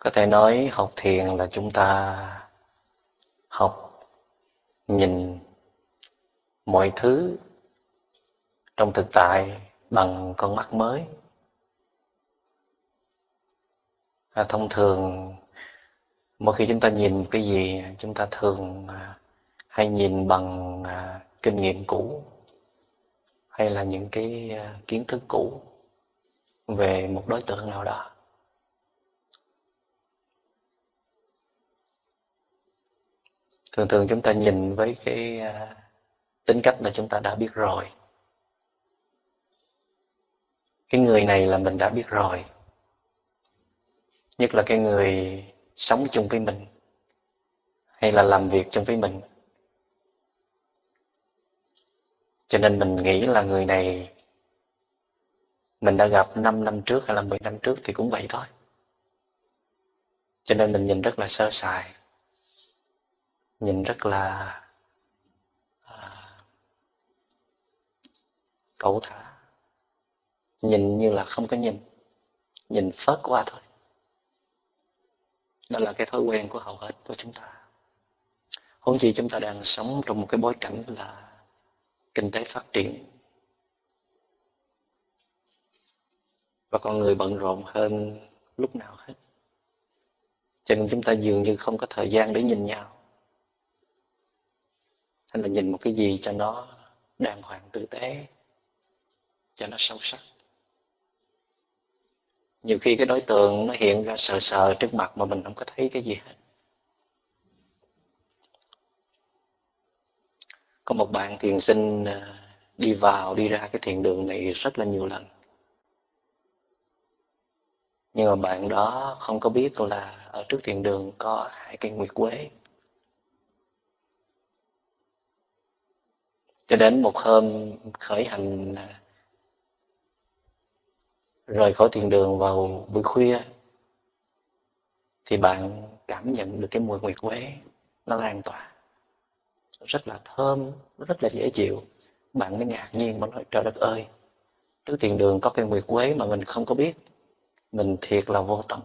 Có thể nói học thiền là chúng ta học nhìn mọi thứ trong thực tại bằng con mắt mới. Thông thường mỗi khi chúng ta nhìn cái gì chúng ta thường hay nhìn bằng kinh nghiệm cũ hay là những cái kiến thức cũ về một đối tượng nào đó. Thường thường chúng ta nhìn với cái tính cách là chúng ta đã biết rồi. Cái người này là mình đã biết rồi. Nhất là cái người sống chung với mình hay là làm việc chung với mình. Cho nên mình nghĩ là người này mình đã gặp 5 năm trước hay là 10 năm trước thì cũng vậy thôi. Cho nên mình nhìn rất là sơ sài, nhìn rất là cẩu thả, nhìn như là không có nhìn phớt qua thôi. Đó là cái thói quen của hầu hết của chúng ta. Huống chi chúng ta đang sống trong một cái bối cảnh là kinh tế phát triển và con người bận rộn hơn lúc nào hết. Cho nên chúng ta dường như không có thời gian để nhìn nhau. Hay là nhìn một cái gì cho nó đàng hoàng tử tế, cho nó sâu sắc. Nhiều khi cái đối tượng nó hiện ra sờ sờ trước mặt mà mình không có thấy cái gì hết. Có một bạn thiền sinh đi vào đi ra cái thiền đường này rất là nhiều lần. Nhưng mà bạn đó không có biết là ở trước thiền đường có 2 cây nguyệt quế. Cho đến một hôm khởi hành rời khỏi thiền đường vào buổi khuya thì bạn cảm nhận được cái mùi nguyệt quế nó lan tỏa rất là thơm, rất là dễ chịu. Bạn mới ngạc nhiên mà nói trời đất ơi, trước thiền đường có cây nguyệt quế mà mình không có biết, mình thiệt là vô tâm.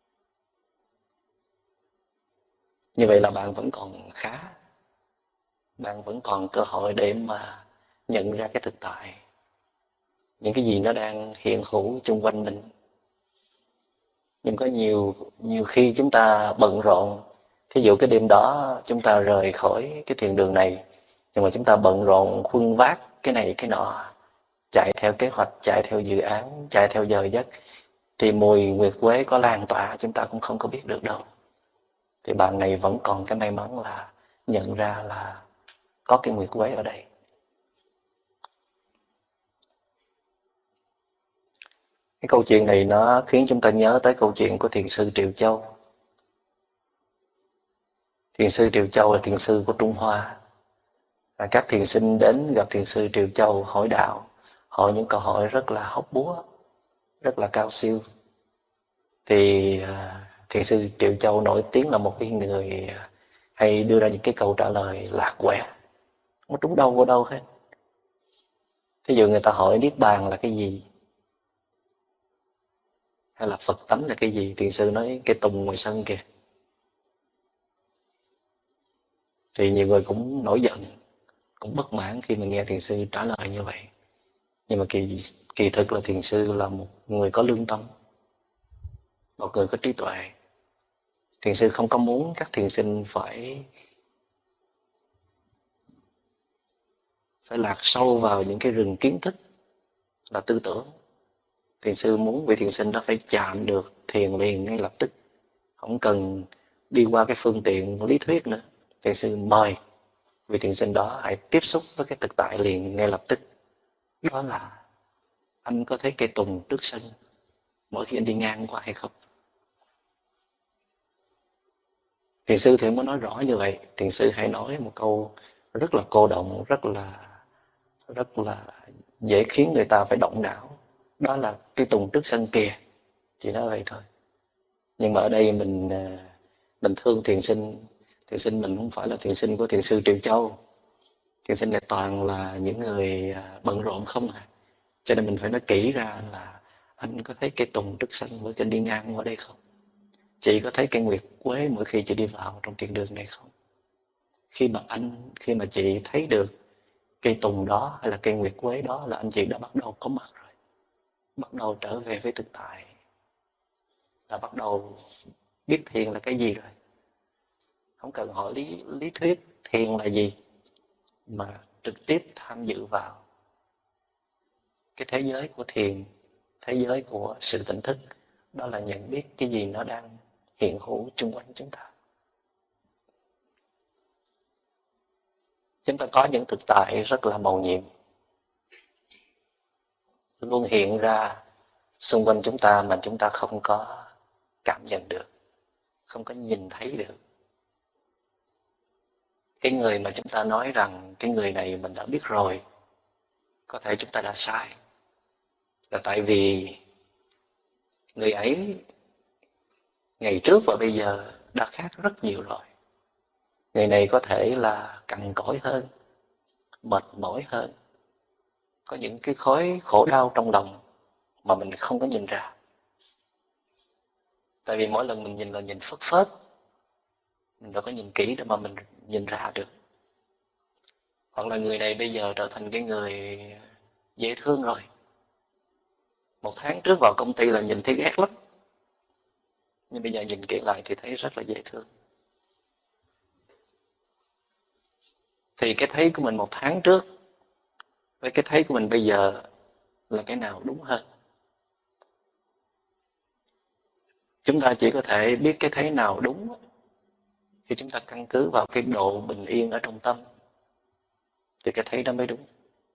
Như vậy là bạn vẫn còn khá, bạn vẫn còn cơ hội để mà nhận ra cái thực tại, những cái gì nó đang hiện hữu xung quanh mình. Nhưng có nhiều khi chúng ta bận rộn, thí dụ cái đêm đó chúng ta rời khỏi cái thiền đường này, nhưng mà chúng ta bận rộn khuân vác cái này cái nọ, chạy theo kế hoạch, chạy theo dự án, chạy theo giờ giấc, thì mùi nguyệt quế có lan tỏa chúng ta cũng không có biết được đâu. Thì bạn này vẫn còn cái may mắn là nhận ra là có cái nguyệt quế ở đây. Cái câu chuyện này nó khiến chúng ta nhớ tới câu chuyện của thiền sư Triều Châu. Thiền sư Triều Châu là thiền sư của Trung Hoa. Các thiền sinh đến gặp thiền sư Triều Châu hỏi đạo, hỏi những câu hỏi rất là hóc búa, rất là cao siêu. Thì thiền sư Triệu Châu nổi tiếng là một cái người hay đưa ra những cái câu trả lời lạc quẻ, không trúng đâu vô đâu hết. Thí dụ người ta hỏi Niết Bàn là cái gì, hay là Phật tánh là cái gì, thiền sư nói cây tùng ngoài sân kìa. Thì nhiều người cũng nổi giận, cũng bất mãn khi mà nghe thiền sư trả lời như vậy. Nhưng mà kỳ thực là thiền sư là một người có lương tâm, một người có trí tuệ. Thiền sư không có muốn các thiền sinh phải lạc sâu vào những cái rừng kiến thức là tư tưởng. Thiền sư muốn vị thiền sinh đó phải chạm được thiền liền ngay lập tức, không cần đi qua cái phương tiện lý thuyết nữa. Thiền sư mời vị thiền sinh đó hãy tiếp xúc với cái thực tại liền ngay lập tức. Đó là anh có thấy cây tùng trước sân mỗi khi anh đi ngang qua hay không? Thiền sư thì không có nói rõ như vậy. Thiền sư hãy nói một câu rất là cô động, rất là dễ khiến người ta phải động não. Đó là cây tùng trước sân kìa, chỉ nói vậy thôi. Nhưng mà ở đây mình thương thiền sinh mình không phải là thiền sinh của thiền sư Triệu Châu. Thiền sinh này toàn là những người bận rộn không à. Cho nên mình phải nói kỹ ra là anh có thấy cây tùng trước sân mỗi khi đi ngang qua đây không? Chị có thấy cây nguyệt quế mỗi khi chị đi vào trong thiên đường này không? Khi mà chị thấy được cây tùng đó hay là cây nguyệt quế đó là anh chị đã bắt đầu có mặt rồi, bắt đầu trở về với thực tại, là bắt đầu biết thiền là cái gì rồi. Không cần hỏi lý thuyết thiền là gì, mà trực tiếp tham dự vào cái thế giới của thiền, thế giới của sự tỉnh thức, đó là nhận biết cái gì nó đang hiện hữu xung quanh chúng ta. Chúng ta có những thực tại rất là màu nhiệm, luôn hiện ra xung quanh chúng ta mà chúng ta không có cảm nhận được, không có nhìn thấy được. Cái người mà chúng ta nói rằng cái người này mình đã biết rồi, có thể chúng ta đã sai, là tại vì người ấy ngày trước và bây giờ đã khác rất nhiều rồi. Người này có thể là cằn cỗi hơn, mệt mỏi hơn, có những cái khối khổ đau trong lòng mà mình không có nhìn ra. Tại vì mỗi lần mình nhìn là nhìn phớt phớt, mình đâu có nhìn kỹ để mà mình nhìn ra được. Hoặc là người này bây giờ trở thành cái người dễ thương rồi. Một tháng trước vào công ty là nhìn thấy ghét lắm, nhưng bây giờ nhìn kỹ lại thì thấy rất là dễ thương. Thì cái thấy của mình một tháng trước với cái thấy của mình bây giờ là cái nào đúng hơn? Chúng ta chỉ có thể biết cái thấy nào đúng khi chúng ta căn cứ vào cái độ bình yên ở trong tâm, thì cái thấy đó mới đúng.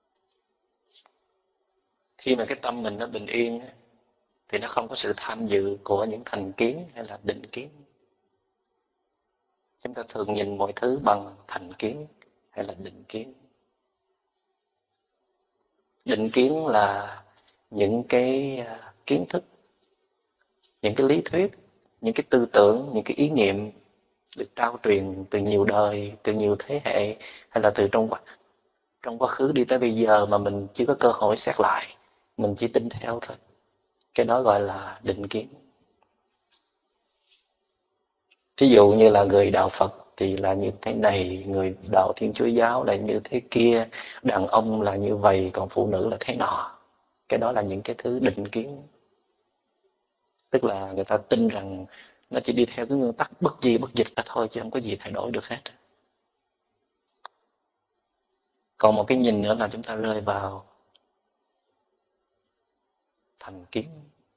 Khi mà cái tâm mình nó bình yên thì nó không có sự tham dự của những thành kiến hay là định kiến. Chúng ta thường nhìn mọi thứ bằng thành kiến hay là định kiến. Định kiến là những cái kiến thức, những cái lý thuyết, những cái tư tưởng, những cái ý niệm được trao truyền từ nhiều đời, từ nhiều thế hệ, hay là từ trong quá khứ đi tới bây giờ mà mình chưa có cơ hội xét lại, mình chỉ tin theo thôi. Cái đó gọi là định kiến. Ví dụ như là người đạo Phật thì là như thế này, người đạo Thiên Chúa giáo là như thế kia, đàn ông là như vậy, còn phụ nữ là thế nọ. Cái đó là những cái thứ định kiến. Tức là người ta tin rằng nó chỉ đi theo cái nguyên tắc bất di bất dịch là thôi, chứ không có gì thay đổi được hết. Còn một cái nhìn nữa là chúng ta rơi vào thành kiến.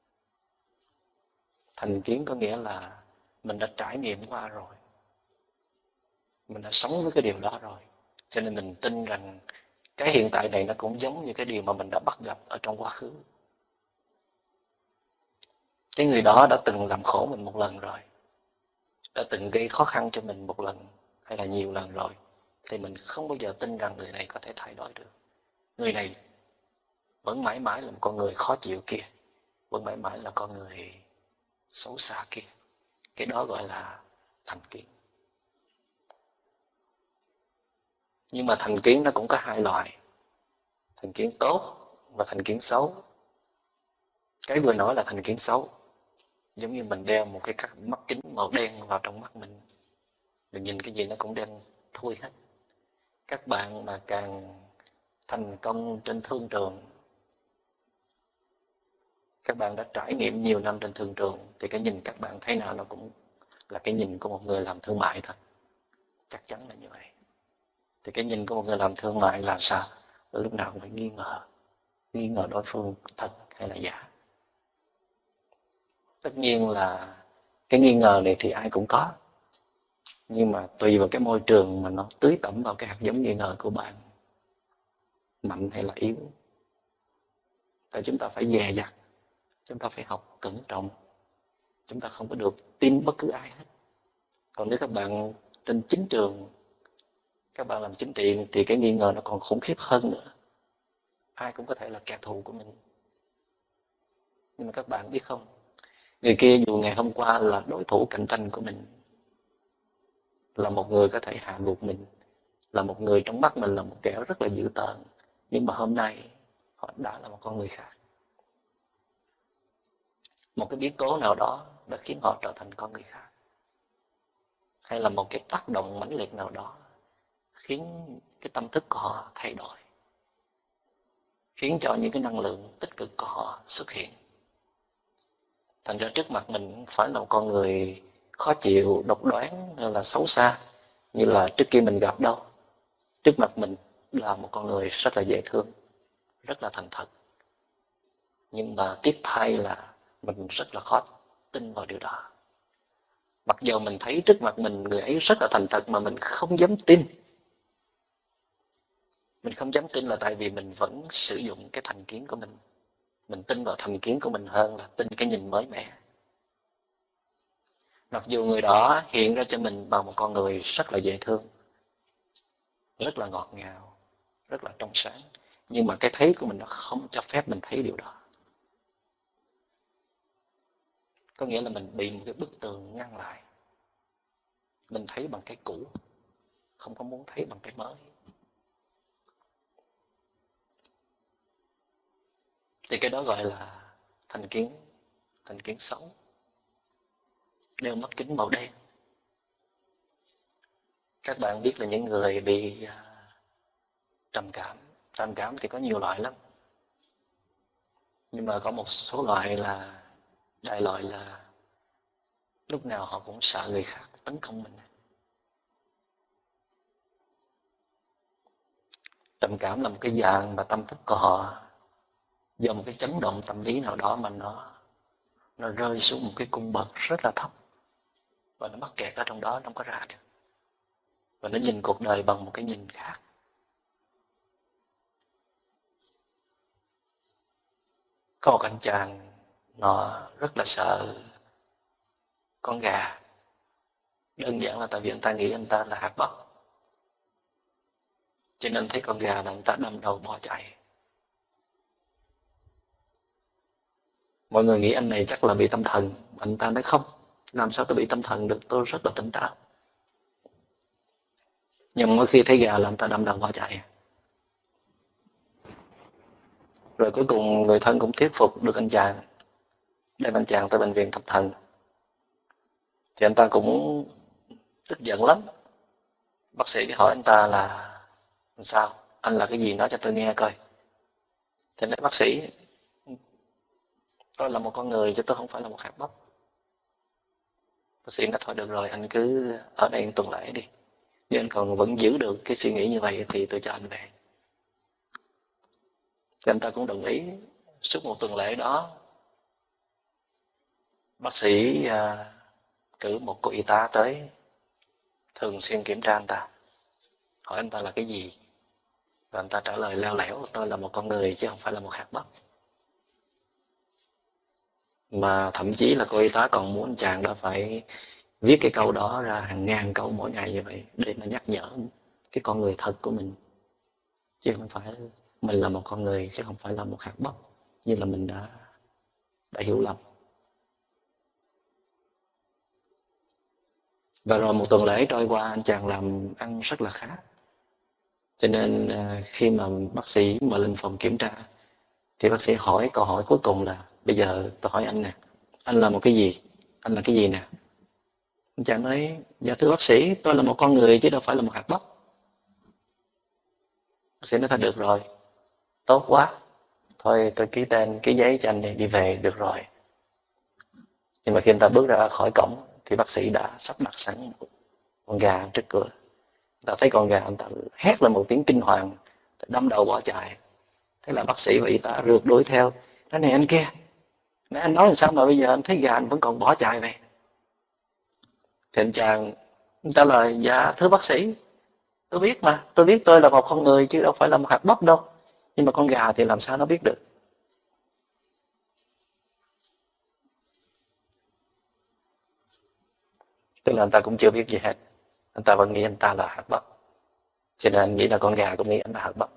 Thành kiến có nghĩa là mình đã trải nghiệm qua rồi, mình đã sống với cái điều đó rồi, cho nên mình tin rằng cái hiện tại này nó cũng giống như cái điều mà mình đã bắt gặp ở trong quá khứ. Cái người đó đã từng làm khổ mình một lần rồi, đã từng gây khó khăn cho mình một lần hay là nhiều lần rồi, thì mình không bao giờ tin rằng người này có thể thay đổi được. Người này vẫn mãi mãi là một con người khó chịu kia, vẫn mãi mãi là con người xấu xa kia. Cái đó gọi là thành kiến. Nhưng mà thành kiến nó cũng có hai loại, thành kiến tốt và thành kiến xấu. Cái vừa nói là thành kiến xấu, giống như mình đeo một cái mắt kính màu đen vào trong mắt mình nhìn cái gì nó cũng đen thui hết. Các bạn mà càng thành công trên thương trường, các bạn đã trải nghiệm nhiều năm trên thương trường, thì cái nhìn các bạn thấy nào nó cũng là cái nhìn của một người làm thương mại thôi. Chắc chắn là như vậy. Thì cái nhìn của một người làm thương mại là sao? Lúc nào cũng phải nghi ngờ đối phương thật hay là giả. Tất nhiên là cái nghi ngờ này thì ai cũng có, nhưng mà tùy vào cái môi trường mà nó tưới tẩm vào cái hạt giống nghi ngờ của bạn, mạnh hay là yếu. Tại chúng ta phải dè dặt, chúng ta phải học cẩn trọng, chúng ta không có được tin bất cứ ai hết. Còn nếu các bạn trên chính trường, các bạn làm chính trị thì cái nghi ngờ nó còn khủng khiếp hơn nữa. Ai cũng có thể là kẻ thù của mình. Nhưng mà các bạn biết không, người kia dù ngày hôm qua là đối thủ cạnh tranh của mình, là một người có thể hạ gục mình, là một người trong mắt mình là một kẻ rất là dữ tợn, nhưng mà hôm nay họ đã là một con người khác. một cái biến cố nào đó đã khiến họ trở thành con người khác, hay là một cái tác động mãnh liệt nào đó khiến cái tâm thức của họ thay đổi, khiến cho những cái năng lượng tích cực của họ xuất hiện. Thành ra trước mặt mình không phải là một con người khó chịu, độc đoán hay là xấu xa như là trước kia mình gặp đâu. Trước mặt mình là một con người rất là dễ thương, rất là thành thật. Nhưng mà tiếc thay là mình rất là khó tin vào điều đó. Mặc dù mình thấy trước mặt mình người ấy rất là thành thật mà mình không dám tin. Mình không dám tin là tại vì mình vẫn sử dụng cái thành kiến của mình. Mình tin vào thành kiến của mình hơn là tin cái nhìn mới mẻ. Mặc dù người đó hiện ra cho mình bằng một con người rất là dễ thương, rất là ngọt ngào, rất là trong sáng, nhưng mà cái thấy của mình nó không cho phép mình thấy điều đó. Có nghĩa là mình bị một cái bức tường ngăn lại. Mình thấy bằng cái cũ, không có muốn thấy bằng cái mới. Thì cái đó gọi là thành kiến xấu. Đeo mắt kính màu đen. Các bạn biết là những người bị trầm cảm thì có nhiều loại lắm. Nhưng mà có một số loại là đại loại là lúc nào họ cũng sợ người khác tấn công mình. Trầm cảm là một cái dạng mà tâm thức của họ do một cái chấn động tâm lý nào đó mà nó rơi xuống một cái cung bậc rất là thấp và nó mắc kẹt ở trong đó, nó không có ra được, và nó nhìn cuộc đời bằng một cái nhìn khác. Có một anh chàng nó rất là sợ con gà, đơn giản là tại vì anh ta nghĩ anh ta là hạt bắp, cho nên thấy con gà là anh ta đâm đầu bỏ chạy. Mọi người nghĩ anh này chắc là bị tâm thần. Anh ta nói không, làm sao tôi bị tâm thần được, tôi rất là tỉnh táo. Nhưng mỗi khi thấy gà là anh ta đâm đầu bỏ chạy. Rồi cuối cùng người thân cũng thuyết phục được anh chàng, đem anh chàng tới bệnh viện tâm thần. Thì anh ta cũng tức giận lắm. Bác sĩ hỏi anh ta là sao, anh là cái gì, nói cho tôi nghe coi. Thì nói bác sĩ, tôi là một con người chứ tôi không phải là một hạt bắp. Bác sĩ nói thôi được rồi, anh cứ ở đây tuần lễ đi, nếu anh còn vẫn giữ được cái suy nghĩ như vậy thì tôi cho anh về. Thì anh ta cũng đồng ý. Suốt một tuần lễ đó, bác sĩ cử một cô y tá tới thường xuyên kiểm tra anh ta, hỏi anh ta là cái gì, và anh ta trả lời leo lẻo, tôi là một con người chứ không phải là một hạt bắp. Mà thậm chí là cô y tá còn muốn anh chàng đó phải viết cái câu đó ra hàng ngàn câu mỗi ngày như vậy để mà nhắc nhở cái con người thật của mình, chứ không phải mình là một con người chứ không phải là một hạt bắp như là mình đã hiểu lầm. Và rồi một tuần lễ trôi qua, anh chàng làm ăn rất là khá, cho nên khi mà bác sĩ mà lên phòng kiểm tra thì bác sĩ hỏi câu hỏi cuối cùng là bây giờ tôi hỏi anh nè, anh là một cái gì, anh là cái gì nè. Anh chàng nói dạ thưa bác sĩ, tôi là một con người chứ đâu phải là một hạt bắp. Bác sĩ nói thôi được rồi, tốt quá, thôi tôi ký tên ký giấy cho anh đi về được rồi. Nhưng mà khi anh ta bước ra khỏi cổng thì bác sĩ đã sắp đặt sẵn con gà trước cửa. Anh ta thấy con gà, anh ta hét lên một tiếng kinh hoàng, đâm đầu bỏ chạy. Thế là bác sĩ và y tá rượt đuổi theo, nói này anh kia, nãy anh nói làm sao mà bây giờ anh thấy gà anh vẫn còn bỏ chạy vậy. Thì anh chàng trả lời dạ thưa bác sĩ, tôi biết mà, tôi biết tôi là một con người chứ đâu phải là một hạt bắp đâu, nhưng mà con gà thì làm sao nó biết được. Tức là anh ta cũng chưa biết gì hết, anh ta vẫn nghĩ anh ta là hạt bắp, cho nên anh nghĩ là con gà cũng nghĩ anh là hạt bắp.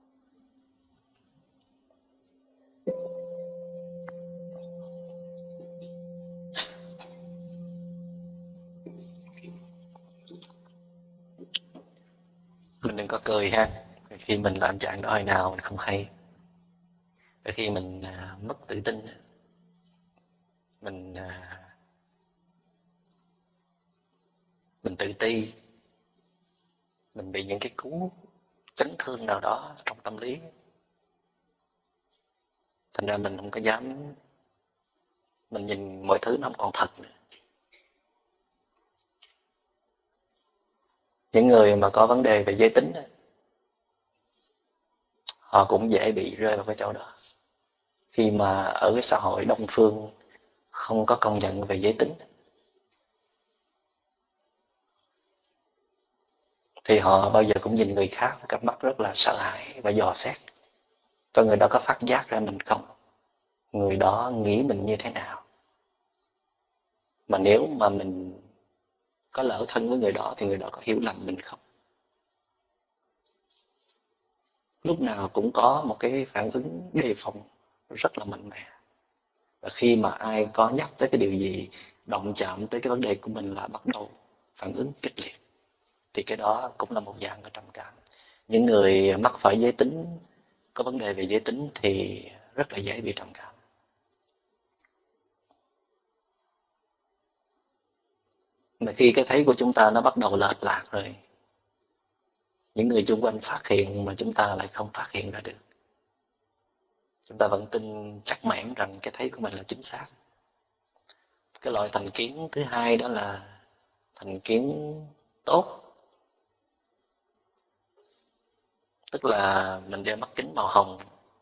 Mình đừng có cười ha, khi mình làm trạng đó hồi nào mình không hay. Khi mình mất tự tin, mình mình tự ti, mình bị những cái cú chấn thương nào đó trong tâm lý, thành ra mình không có dám, mình nhìn mọi thứ nó không còn thật nữa. Những người mà có vấn đề về giới tính họ cũng dễ bị rơi vào cái chỗ đó, khi mà ở cái xã hội đông phương không có công nhận về giới tính thì họ bao giờ cũng nhìn người khác với cặp mắt rất là sợ hãi và dò xét. Có người đó có phát giác ra mình không? Người đó nghĩ mình như thế nào? Mà nếu mà mình có lỡ thân với người đó thì người đó có hiểu lầm mình không? Lúc nào cũng có một cái phản ứng đề phòng rất là mạnh mẽ. Và khi mà ai có nhắc tới cái điều gì động chạm tới cái vấn đề của mình là bắt đầu phản ứng kịch liệt, thì cái đó cũng là một dạng của trầm cảm. Những người mắc phải giới tính, có vấn đề về giới tính thì rất là dễ bị trầm cảm. Mà khi cái thấy của chúng ta nó bắt đầu lệch lạc rồi, những người xung quanh phát hiện mà chúng ta lại không phát hiện ra được, chúng ta vẫn tin chắc mẻm rằng cái thấy của mình là chính xác. Cái loại thành kiến thứ hai đó là thành kiến tốt, tức là mình đeo mắt kính màu hồng.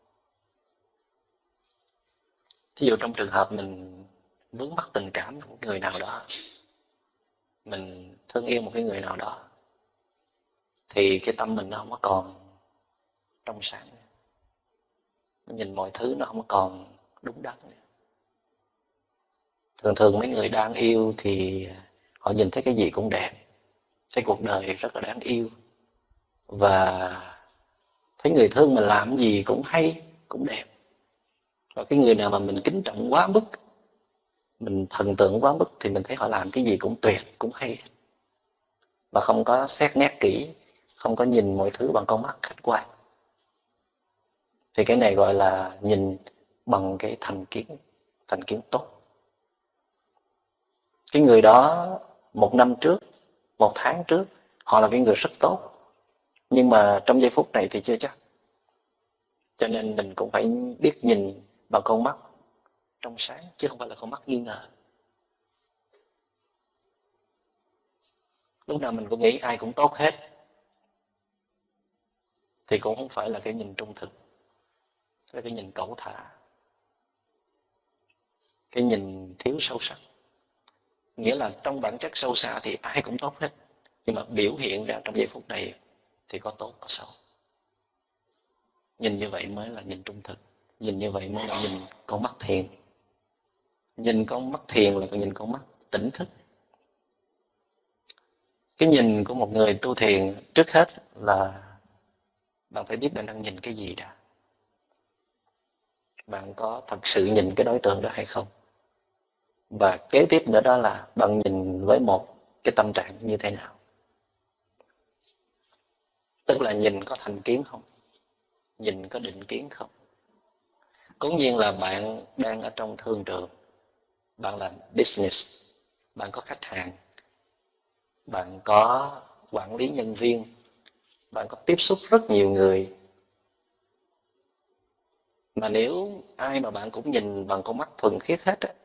Thí dụ trong trường hợp mình vướng mắc tình cảm của người nào đó, mình thương yêu một cái người nào đó, thì cái tâm mình nó không có còn trong sáng nữa. Nhìn mọi thứ nó không còn đúng đắn nữa. Thường thường mấy người đang yêu thì họ nhìn thấy cái gì cũng đẹp, thấy cuộc đời rất là đáng yêu, và thấy người thương mình làm gì cũng hay, cũng đẹp. Và cái người nào mà mình kính trọng quá mức, mình thần tượng quá mức thì mình thấy họ làm cái gì cũng tuyệt, cũng hay, và không có xét nét kỹ, không có nhìn mọi thứ bằng con mắt khách quan. Thì cái này gọi là nhìn bằng cái thành kiến tốt. Cái người đó một năm trước, một tháng trước, họ là cái người rất tốt, nhưng mà trong giây phút này thì chưa chắc. Cho nên mình cũng phải biết nhìn bằng con mắt trong sáng, chứ không phải là con mắt nghi ngờ. Lúc nào mình cũng nghĩ ai cũng tốt hết thì cũng không phải là cái nhìn trung thực, là cái nhìn cẩu thả, cái nhìn thiếu sâu sắc. Nghĩa là trong bản chất sâu xa thì ai cũng tốt hết, nhưng mà biểu hiện ra trong giây phút này thì có tốt có xấu. Nhìn như vậy mới là nhìn trung thực, nhìn như vậy mới là nhìn con mắt thiền. Nhìn con mắt thiền là nhìn con mắt tỉnh thức. Cái nhìn của một người tu thiền trước hết là bạn phải biết bạn đang nhìn cái gì đã. Bạn có thật sự nhìn cái đối tượng đó hay không? Và kế tiếp nữa đó là bạn nhìn với một cái tâm trạng như thế nào? Tức là nhìn có thành kiến không? Nhìn có định kiến không? Cố nhiên là bạn đang ở trong thương trường, bạn làm business, bạn có khách hàng, bạn có quản lý nhân viên, bạn có tiếp xúc rất nhiều người. Mà nếu ai mà bạn cũng nhìn bằng con mắt thuần khiết hết á,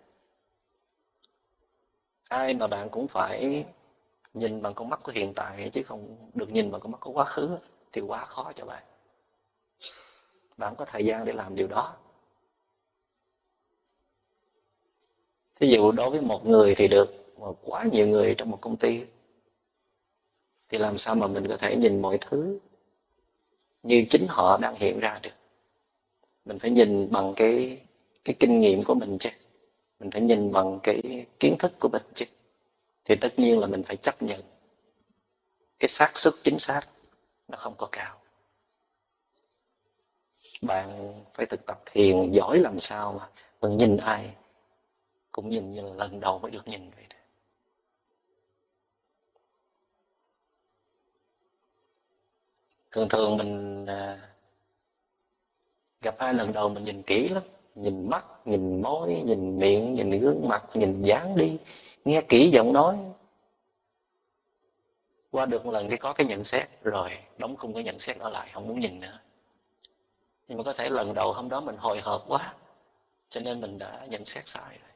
ai mà bạn cũng phải nhìn bằng con mắt của hiện tại chứ không được nhìn bằng con mắt của quá khứ, thì quá khó cho bạn. Bạn có thời gian để làm điều đó. Thí dụ đối với một người thì được, mà quá nhiều người trong một công ty thì làm sao mà mình có thể nhìn mọi thứ như chính họ đang hiện ra được. Mình phải nhìn bằng cái kinh nghiệm của mình chứ, mình phải nhìn bằng cái kiến thức của mình chứ. Thì tất nhiên là mình phải chấp nhận cái xác suất chính xác nó không có cao. Bạn phải thực tập thiền giỏi làm sao mà mình nhìn ai cũng nhìn như là lần đầu mới được nhìn vậy đó. Thường thường mình gặp ai lần đầu mình nhìn kỹ lắm, nhìn mắt, nhìn môi, nhìn miệng, nhìn gương mặt, nhìn dáng đi, nghe kỹ giọng nói. Qua được một lần cái có cái nhận xét, rồi đóng khung cái nhận xét đó lại, không muốn nhìn nữa. Nhưng mà có thể lần đầu hôm đó mình hồi hộp quá, cho nên mình đã nhận xét sai rồi.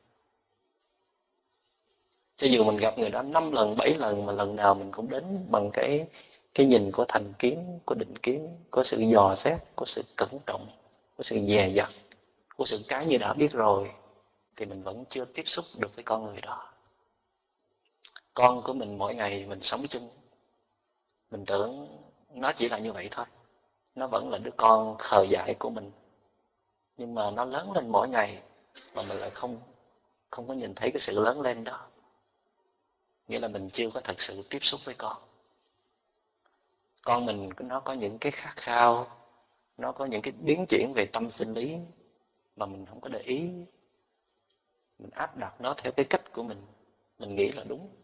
Cho dù mình gặp người đó 5 lần, 7 lần mà lần nào mình cũng đến bằng cái nhìn của thành kiến, của định kiến, của sự dò xét, của sự cẩn trọng, của sự dè dặt, của sự cái như đã biết rồi, thì mình vẫn chưa tiếp xúc được với con người đó. Con của mình mỗi ngày mình sống chung, mình tưởng nó chỉ là như vậy thôi, nó vẫn là đứa con khờ dại của mình, nhưng mà nó lớn lên mỗi ngày mà mình lại không có nhìn thấy cái sự lớn lên đó. Nghĩa là mình chưa có thật sự tiếp xúc với con. Con mình nó có những cái khát khao, nó có những cái biến chuyển về tâm sinh lý mà mình không có để ý. Mình áp đặt nó theo cái cách của mình nghĩ là đúng,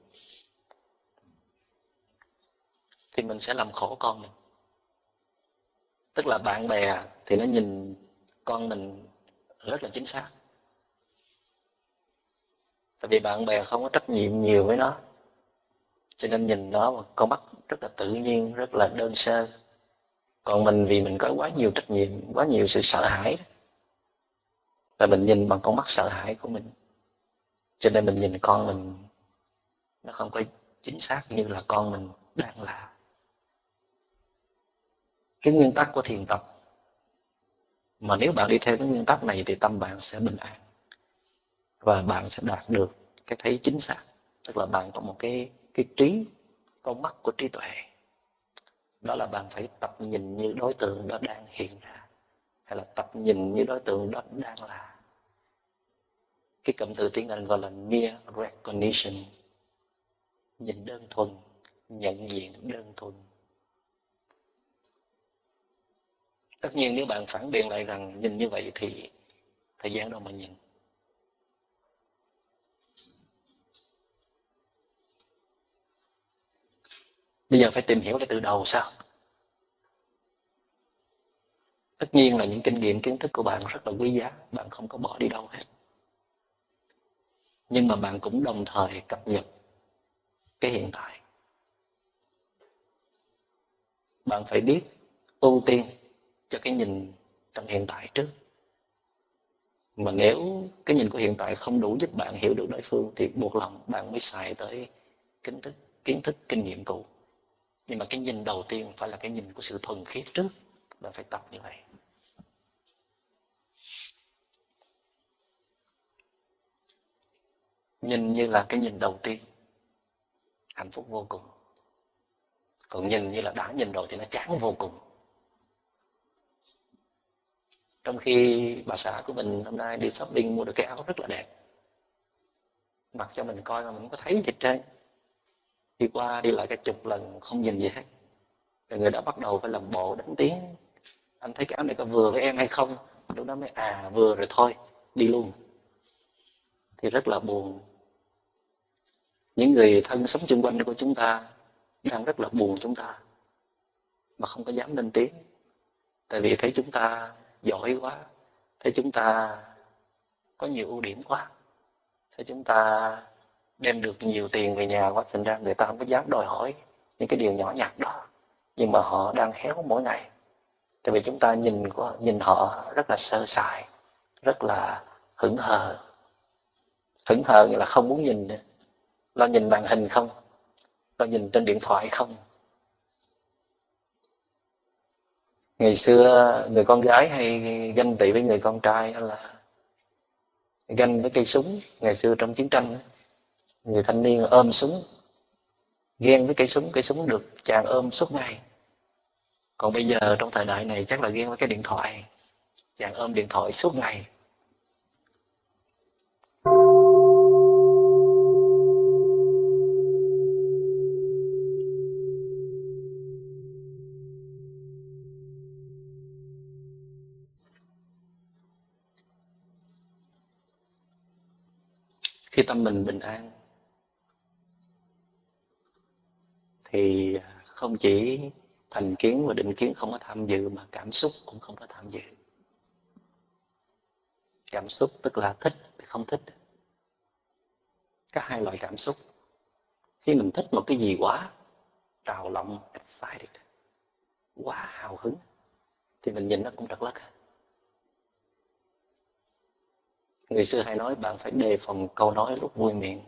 thì mình sẽ làm khổ con mình. Tức là bạn bè thì nó nhìn con mình rất là chính xác, tại vì bạn bè không có trách nhiệm nhiều với nó, cho nên nhìn nó một con mắt rất là tự nhiên, rất là đơn sơ. Còn mình vì mình có quá nhiều trách nhiệm, quá nhiều sự sợ hãi, là mình nhìn bằng con mắt sợ hãi của mình, cho nên mình nhìn con mình nó không có chính xác như là con mình đang là. Cái nguyên tắc của thiền tập, mà nếu bạn đi theo cái nguyên tắc này thì tâm bạn sẽ bình an và bạn sẽ đạt được cái thấy chính xác. Tức là bạn có một cái trí, con mắt của trí tuệ. Đó là bạn phải tập nhìn như đối tượng đó đang hiện ra, hay là tập nhìn như đối tượng đó đang là. Cái cụm từ tiếng Anh gọi là mere recognition, nhìn đơn thuần, nhận diện đơn thuần. Tất nhiên nếu bạn phản biện lại rằng nhìn như vậy thì thời gian đâu mà nhìn. Bây giờ phải tìm hiểu lại từ đầu sao? Tất nhiên là những kinh nghiệm kiến thức của bạn rất là quý giá, bạn không có bỏ đi đâu hết. Nhưng mà bạn cũng đồng thời cập nhật cái hiện tại. Bạn phải biết ưu tiên cho cái nhìn trong hiện tại trước. Mà nếu cái nhìn của hiện tại không đủ giúp bạn hiểu được đối phương thì buộc lòng bạn mới xài tới kiến thức, kinh nghiệm cũ. Nhưng mà cái nhìn đầu tiên phải là cái nhìn của sự thuần khiết trước. Bạn phải tập như vậy. Nhìn như là cái nhìn đầu tiên, hạnh phúc vô cùng. Còn nhìn như là đã nhìn rồi thì nó chán vô cùng. Trong khi bà xã của mình hôm nay đi shopping mua được cái áo rất là đẹp, mặc cho mình coi mà mình không có thấy gì hết trơn. Đi qua đi lại cả chục lần không nhìn gì hết. Rồi người đã bắt đầu phải làm bộ đánh tiếng. Anh thấy cái áo này có vừa với em hay không? Lúc đó mới vừa rồi thôi, đi luôn. Thì rất là buồn. Những người thân sống xung quanh của chúng ta đang rất là buồn chúng ta, mà không có dám lên tiếng. Tại vì thấy chúng ta giỏi quá, thấy chúng ta có nhiều ưu điểm quá, thấy chúng ta đem được nhiều tiền về nhà quá, thành ra người ta không có dám đòi hỏi những cái điều nhỏ nhặt đó. Nhưng mà họ đang héo mỗi ngày. Tại vì chúng ta nhìn họ rất là sơ sài, rất là hững hờ. Hững hờ nghĩa là không muốn nhìn nữa. Lo nhìn màn hình không, lo nhìn trên điện thoại không. Ngày xưa người con gái hay ganh tị với người con trai, hay là ganh với cây súng. Ngày xưa trong chiến tranh, người thanh niên ôm súng, ghen với cây súng được chàng ôm suốt ngày. Còn bây giờ trong thời đại này chắc là ghen với cái điện thoại, chàng ôm điện thoại suốt ngày. Khi tâm mình bình an thì không chỉ thành kiến và định kiến không có tham dự, mà cảm xúc cũng không có tham dự. Cảm xúc tức là thích, không thích. Có hai loại cảm xúc. Khi mình thích một cái gì quá, trào lòng, excited, quá hào hứng, thì mình nhìn nó cũng trật lất. Người xưa hay nói bạn phải đề phòng câu nói lúc vui miệng.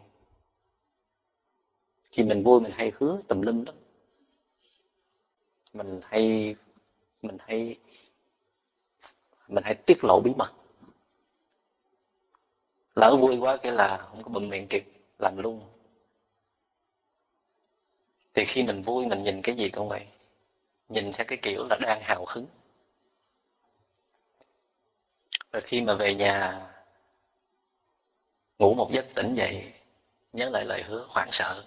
Khi mình vui mình hay hứa tùm lum lắm. Mình hay mình hay mình hay tiết lộ bí mật. Lỡ vui quá cái là không có bụm miệng kịp, làm luôn. Thì khi mình vui mình nhìn cái gì cũng vậy, nhìn theo cái kiểu là đang hào hứng. Rồi khi mà về nhà ngủ một giấc tỉnh dậy, nhớ lại lời hứa, hoảng sợ.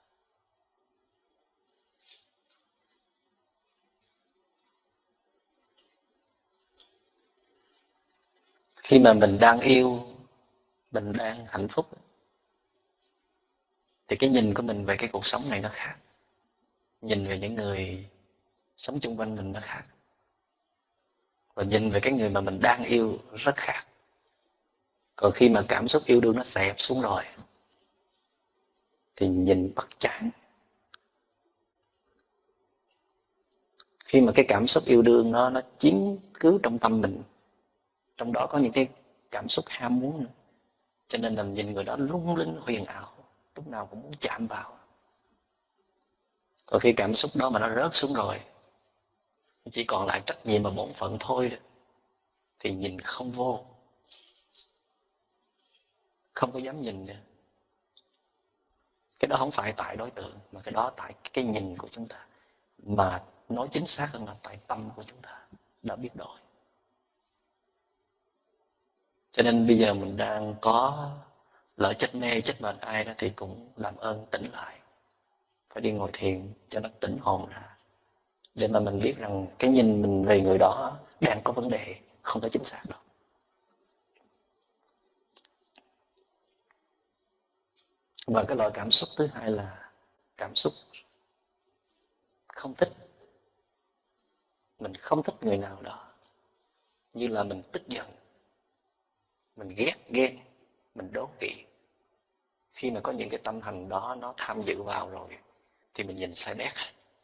Khi mà mình đang yêu, mình đang hạnh phúc, thì cái nhìn của mình về cái cuộc sống này nó khác. Nhìn về những người sống chung quanh mình nó khác. Và nhìn về cái người mà mình đang yêu rất khác. Còn khi mà cảm xúc yêu đương nó xẹp xuống rồi, thì nhìn bắt chán. Khi mà cái cảm xúc yêu đương nó chiếm cứ trong tâm mình, trong đó có những cái cảm xúc ham muốn nữa, cho nên là nhìn người đó lung linh huyền ảo, lúc nào cũng muốn chạm vào. Còn khi cảm xúc đó mà nó rớt xuống rồi, chỉ còn lại trách nhiệm và bổn phận thôi đó, thì nhìn không vô, không có dám nhìn nữa. Cái đó không phải tại đối tượng, mà cái đó tại cái nhìn của chúng ta. Mà nói chính xác hơn là tại tâm của chúng ta đã biết đổi. Cho nên bây giờ mình đang có lỡ chết mê chết bệnh ai đó thì cũng làm ơn tỉnh lại. Phải đi ngồi thiền cho nó tỉnh hồn ra, để mà mình biết rằng cái nhìn mình về người đó đang có vấn đề, không có chính xác đâu. Và cái loại cảm xúc thứ hai là cảm xúc không thích. Mình không thích người nào đó, như là mình tức giận, mình ghét ghen, mình đố kỵ. Khi mà có những cái tâm hành đó nó tham dự vào rồi, thì mình nhìn sai nét.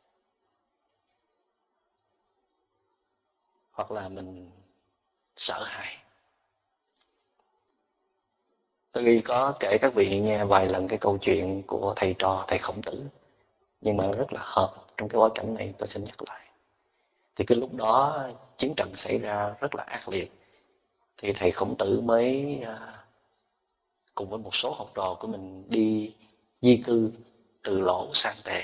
Hoặc là mình sợ hãi. Tôi có kể các vị nghe vài lần cái câu chuyện của thầy trò thầy Khổng Tử, nhưng mà rất là hợp trong cái bối cảnh này, tôi xin nhắc lại. Thì cái lúc đó chiến trận xảy ra rất là ác liệt, thì thầy Khổng Tử mới cùng với một số học trò của mình đi di cư từ Lỗ sang Tề.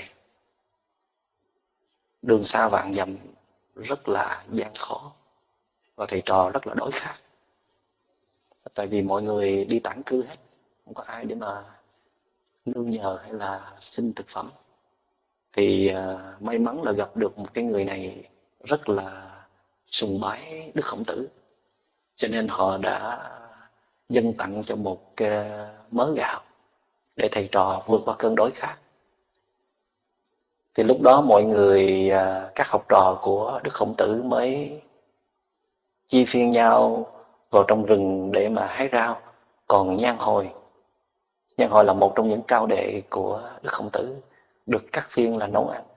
Đường xa vạn dặm, rất là gian khó, và thầy trò rất là đối khát. Tại vì mọi người đi tản cư hết, không có ai để mà nương nhờ hay là xin thực phẩm. Thì may mắn là gặp được một cái người này rất là sùng bái Đức Khổng Tử, cho nên họ đã dâng tặng cho một mớ gạo để thầy trò vượt qua cơn đói khát. Thì lúc đó mọi người, các học trò của Đức Khổng Tử mới chia phiên nhau vào trong rừng để mà hái rau. Còn Nhan Hồi là một trong những cao đệ của Đức Khổng Tử, được cắt phiên là nấu ăn.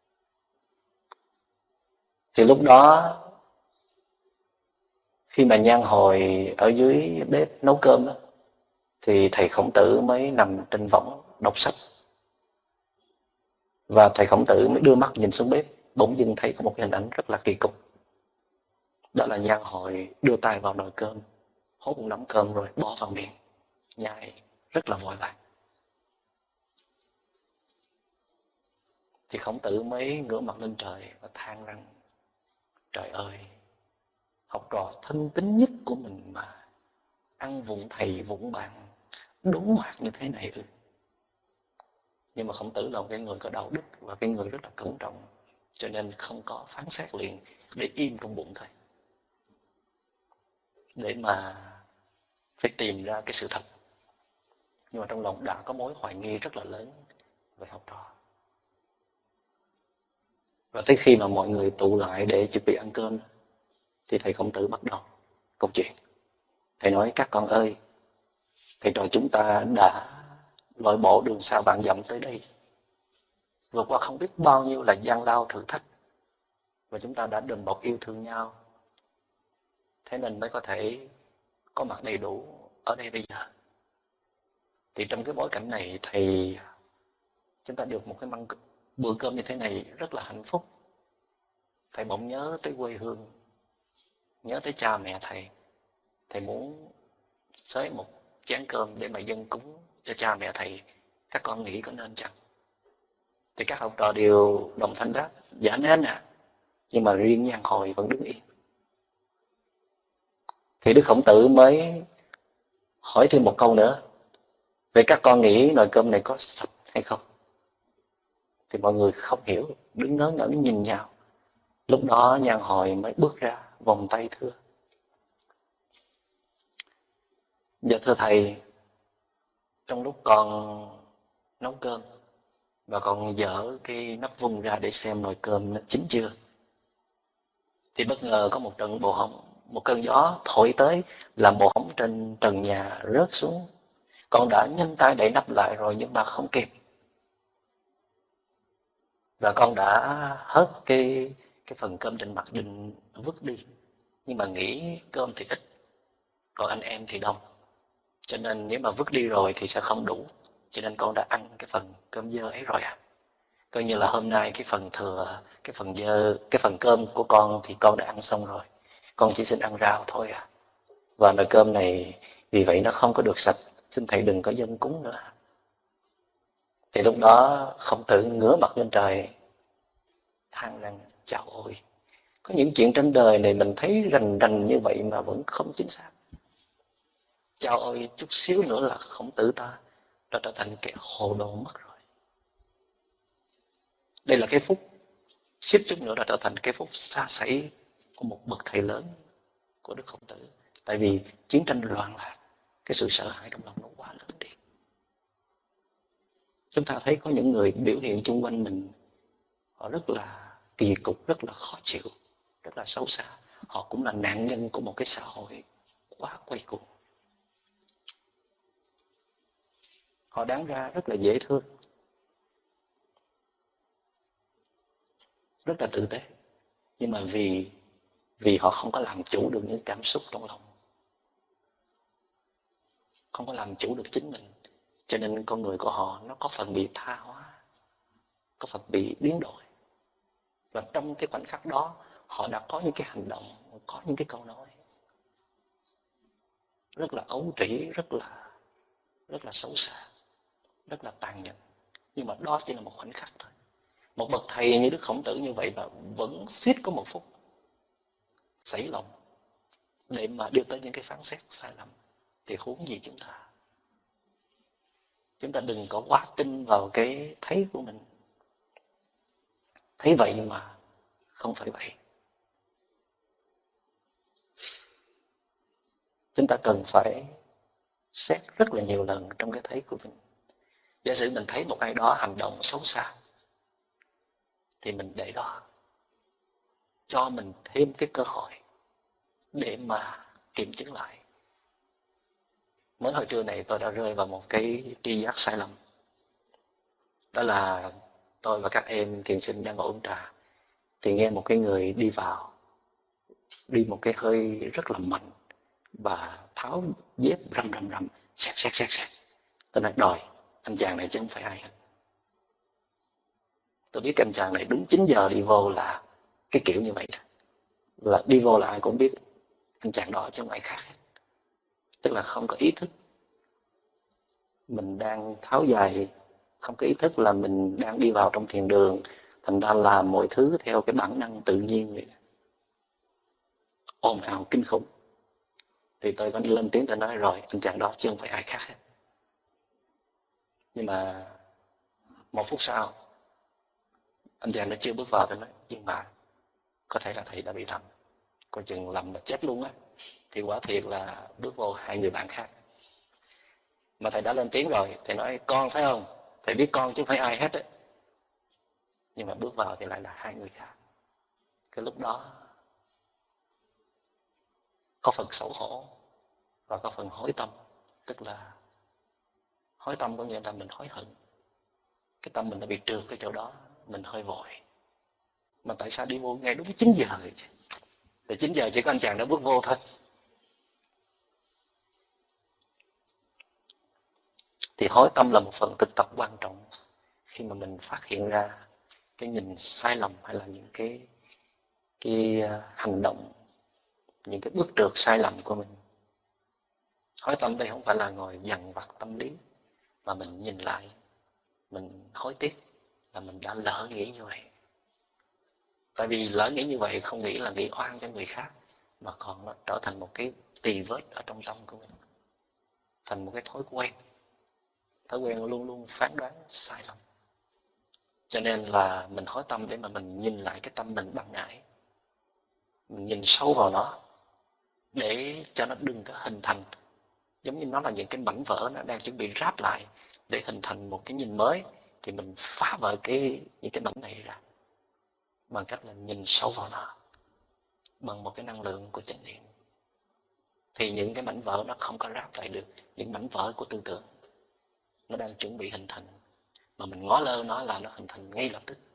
Thì lúc đó khi mà Nhan Hồi ở dưới bếp nấu cơm đó, thì thầy Khổng Tử mới nằm trên võng đọc sách. Và thầy Khổng Tử mới đưa mắt nhìn xuống bếp, bỗng dưng thấy có một cái hình ảnh rất là kỳ cục. Đó là Nhan Hồi đưa tay vào nồi cơm, hốt một nắm cơm rồi bỏ vào miệng, nhai rất là vội vàng. Thì Khổng Tử mới ngửa mặt lên trời và than rằng: trời ơi, học trò thân tín nhất của mình mà ăn vụng thầy vụng bạn, đốn hoạt như thế này ư? Nhưng mà Khổng Tử là một cái người có đạo đức và cái người rất là cẩn trọng, cho nên không có phán xét liền, để im trong bụng thôi, để mà phải tìm ra cái sự thật. Nhưng mà trong lòng đã có mối hoài nghi rất là lớn về học trò. Và tới khi mà mọi người tụ lại để chuẩn bị ăn cơm, thì thầy Khổng Tử bắt đầu câu chuyện. Thầy nói các con ơi, thầy trò chúng ta đã lội bộ đường xa vạn dặm tới đây, vượt qua không biết bao nhiêu là gian lao thử thách, và chúng ta đã đùm bọc yêu thương nhau, thế nên mới có thể có mặt đầy đủ ở đây bây giờ. Thì trong cái bối cảnh này thầy, chúng ta được một cái bữa cơm như thế này rất là hạnh phúc. Thầy bỗng nhớ tới quê hương, nhớ tới cha mẹ thầy. Thầy muốn xới một chén cơm để mà dâng cúng cho cha mẹ thầy. Các con nghĩ có nên chăng? Thì các học trò đều đồng thanh đáp dạ nên ạ. Nhưng mà riêng Nhan Hồi vẫn đứng yên. Thì Đức Khổng Tử mới hỏi thêm một câu nữa: vậy các con nghĩ nồi cơm này có sạch hay không? Thì mọi người không hiểu, đứng ngớ ngẩn nhìn nhau. Lúc đó Nhan Hồi mới bước ra vòng tay thưa: dạ thưa thầy, trong lúc con nấu cơm và con dỡ cái nắp vung ra để xem nồi cơm nó chín chưa, thì bất ngờ có một trận bồ hóng, một cơn gió thổi tới làm bồ hóng trên trần nhà rớt xuống. Con đã nhanh tay đậy nắp lại rồi nhưng mà không kịp, và con đã hớt cái phần cơm trên mặt định vứt đi, nhưng mà nghĩ cơm thì ít còn anh em thì đông, cho nên nếu mà vứt đi rồi thì sẽ không đủ, cho nên con đã ăn cái phần cơm dơ ấy rồi à. Coi như là hôm nay cái phần thừa, cái phần dơ, cái phần cơm của con thì con đã ăn xong rồi, con chỉ xin ăn rau thôi à. Và nồi cơm này vì vậy nó không có được sạch, xin thầy đừng có dâng cúng nữa. Thì lúc đó Khổng Tử ngửa mặt lên trời than rằng chao ôi, có những chuyện trên đời này mình thấy rành rành như vậy mà vẫn không chính xác. Chao ôi, chút xíu nữa là Khổng Tử ta đã trở thành kẻ hồ đồ mất rồi. Đây là cái phút, suýt chút nữa đã trở thành cái phút xa xỉ của một bậc thầy lớn của Đức Khổng Tử. Tại vì chiến tranh loạn lạc, cái sự sợ hãi trong lòng nó quá lớn đi. Chúng ta thấy có những người biểu hiện xung quanh mình, họ rất là kỳ cục, rất là khó chịu, rất là xấu xa. Họ cũng là nạn nhân của một cái xã hội quá quay cuồng. Họ đáng ra rất là dễ thương, rất là tử tế, nhưng mà vì họ không có làm chủ được những cảm xúc trong lòng, không có làm chủ được chính mình, cho nên con người của họ nó có phần bị tha hóa, có phần bị biến đổi. Và trong cái khoảnh khắc đó họ đã có những cái hành động, có những cái câu nói rất là ấu trĩ, rất là xấu xa, rất là tàn nhẫn. Nhưng mà đó chỉ là một khoảnh khắc thôi. Một bậc thầy như Đức Khổng Tử như vậy mà vẫn suýt có một phút sảy lòng để mà đưa tới những cái phán xét sai lầm, thì huống gì chúng ta. Chúng ta đừng có quá tin vào cái thấy của mình. Thấy vậy mà không phải vậy. Chúng ta cần phải xét rất là nhiều lần trong cái thấy của mình. Giả sử mình thấy một ai đó hành động xấu xa, thì mình để đó, cho mình thêm cái cơ hội để mà kiểm chứng lại. Mới hồi trưa này tôi đã rơi vào một cái tri giác sai lầm. Đó là tôi và các em thiền sinh đang ngồi uống trà, thì nghe một cái người đi vào, đi một cái hơi rất là mạnh, và tháo dép rầm rầm rầm, xẹt xẹt xẹt xẹt. Tôi nói đòi, anh chàng này chứ không phải ai hết. Tôi biết anh chàng này đúng 9 giờ đi vô là cái kiểu như vậy đó. Là đi vô là ai cũng biết anh chàng đó chứ không ai khác hết. Tức là không có ý thức mình đang tháo giày, không có ý thức là mình đang đi vào trong thiền đường, thành ra làm mọi thứ theo cái bản năng tự nhiên vậy. Ồn ào kinh khủng. Thì tôi có lên tiếng tôi nói rồi, anh chàng đó chứ không phải ai khác hết. Nhưng mà 1 phút sau, anh chàng đã chưa bước vào, tôi nói nhưng mà có thể là thầy đã bị lầm, coi chừng lầm mà chết luôn á. Thì quả thiệt là bước vô 2 người bạn khác. Mà thầy đã lên tiếng rồi, thầy nói con phải không? Thầy biết con chứ không phải ai hết á. Nhưng mà bước vào thì lại là 2 người khác. Cái lúc đó có phần xấu hổ, và có phần hối tâm. Tức là hối tâm có nghĩa là mình hối hận, cái tâm mình đã bị trượt cái chỗ đó, mình hơi vội. Mà tại sao đi vô ngay đúng 9 giờ vậy chứ? Thì 9 giờ chỉ có anh chàng đã bước vô thôi. Thì hối tâm là một phần thực tập quan trọng khi mà mình phát hiện ra cái nhìn sai lầm hay là những cái hành động, những cái bước trượt sai lầm của mình. Hối tâm đây không phải là ngồi dằn vặt tâm lý, mà mình nhìn lại, mình hối tiếc là mình đã lỡ nghĩ như vậy. Tại vì lỡ nghĩ như vậy không nghĩ là nghĩ oan cho người khác, mà còn nó trở thành một cái tì vết ở trong tâm của mình, thành một cái thói quen luôn luôn phán đoán sai lầm. Cho nên là mình hối tâm để mà mình nhìn lại cái tâm mình bằng ngại, mình nhìn sâu vào nó để cho nó đừng có hình thành, giống như nó là những cái mảnh vỡ nó đang chuẩn bị ráp lại để hình thành một cái nhìn mới. Thì mình phá vỡ những cái mảnh này ra bằng cách là nhìn sâu vào nó bằng một cái năng lượng của chánh niệm. Thì những cái mảnh vỡ nó không có ráp lại được, những mảnh vỡ của tư tưởng nó đang chuẩn bị hình thành, mà mình ngó lơ nó là nó hình thành ngay lập tức.